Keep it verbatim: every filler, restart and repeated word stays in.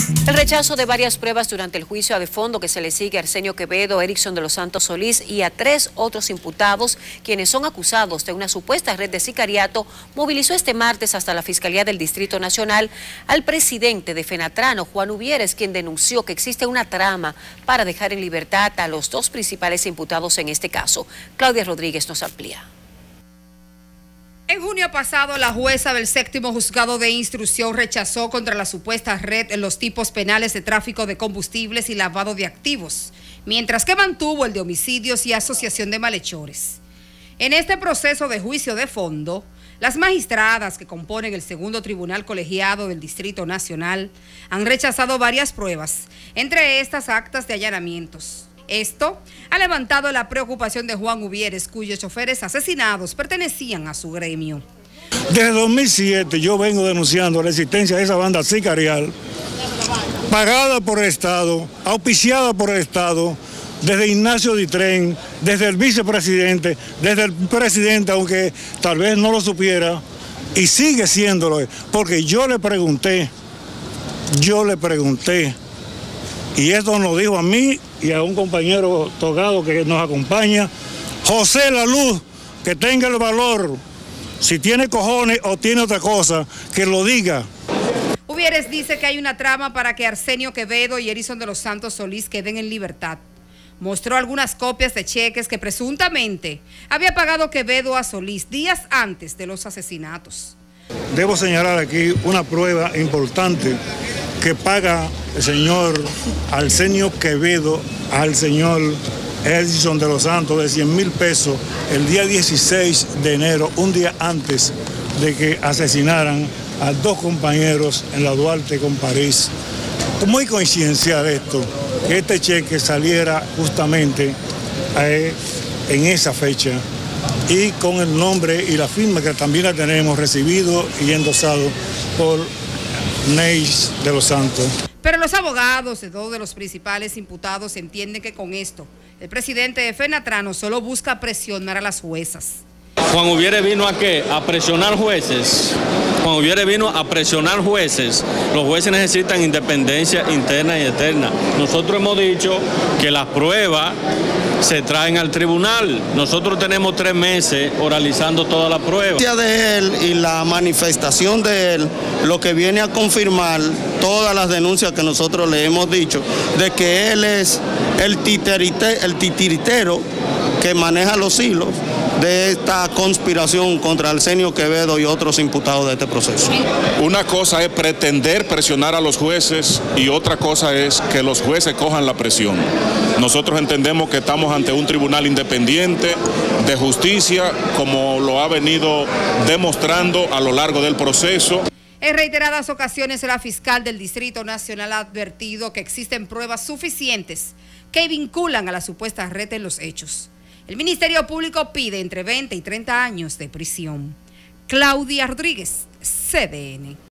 El rechazo de varias pruebas durante el juicio de fondo que se le sigue a Arsenio Quevedo, Erickson de los Santos Solís y a tres otros imputados, quienes son acusados de una supuesta red de sicariato, movilizó este martes hasta la Fiscalía del Distrito Nacional al presidente de Fenatrano, Juan Uvieres, quien denunció que existe una trama para dejar en libertad a los dos principales imputados en este caso. Claudia Rodríguez nos amplía. En junio pasado, la jueza del séptimo juzgado de instrucción rechazó contra la supuesta red en los tipos penales de tráfico de combustibles y lavado de activos, mientras que mantuvo el de homicidios y asociación de malhechores. En este proceso de juicio de fondo, las magistradas que componen el segundo tribunal colegiado del Distrito Nacional han rechazado varias pruebas, entre estas actas de allanamientos. Esto ha levantado la preocupación de Juan Uvieres, cuyos choferes asesinados pertenecían a su gremio. Desde dos mil siete yo vengo denunciando la existencia de esa banda sicarial, pagada por el Estado, auspiciada por el Estado, desde Ignacio Ditren, desde el vicepresidente, desde el presidente, aunque tal vez no lo supiera, y sigue siéndolo, porque yo le pregunté, yo le pregunté, y esto nos dijo a mí y a un compañero togado que nos acompaña, José La Luz, que tenga el valor, si tiene cojones o tiene otra cosa, que lo diga. Uvieres dice que hay una trama para que Arsenio Quevedo y Erickson de los Santos Solís queden en libertad. Mostró algunas copias de cheques que presuntamente había pagado Quevedo a Solís días antes de los asesinatos. Debo señalar aquí una prueba importante que paga el señor Arsenio Quevedo al señor Erickson de los Santos de cien mil pesos el día dieciséis de enero, un día antes de que asesinaran a dos compañeros en la Duarte con París. Muy coincidencial esto, que este cheque saliera justamente eh, en esa fecha y con el nombre y la firma que también la tenemos recibido y endosado por Neis de los Santos. Pero los abogados de dos de los principales imputados entienden que con esto el presidente de Fenatrano solo busca presionar a las juezas. Juan Uvieres vino a qué? A presionar jueces. Juan Uvieres vino a presionar jueces. Los jueces necesitan independencia interna y externa. Nosotros hemos dicho que las pruebas se traen al tribunal. Nosotros tenemos tres meses oralizando toda la prueba. La de él y la manifestación de él, lo que viene a confirmar todas las denuncias que nosotros le hemos dicho, de que él es el, titerite, el titiritero que maneja los hilos de esta conspiración contra Arsenio Quevedo y otros imputados de este proceso. Una cosa es pretender presionar a los jueces y otra cosa es que los jueces cojan la presión. Nosotros entendemos que estamos ante un tribunal independiente de justicia, como lo ha venido demostrando a lo largo del proceso. En reiteradas ocasiones, la fiscal del Distrito Nacional ha advertido que existen pruebas suficientes que vinculan a la supuesta red en los hechos. El Ministerio Público pide entre veinte y treinta años de prisión. Claudia Rodríguez, C D N.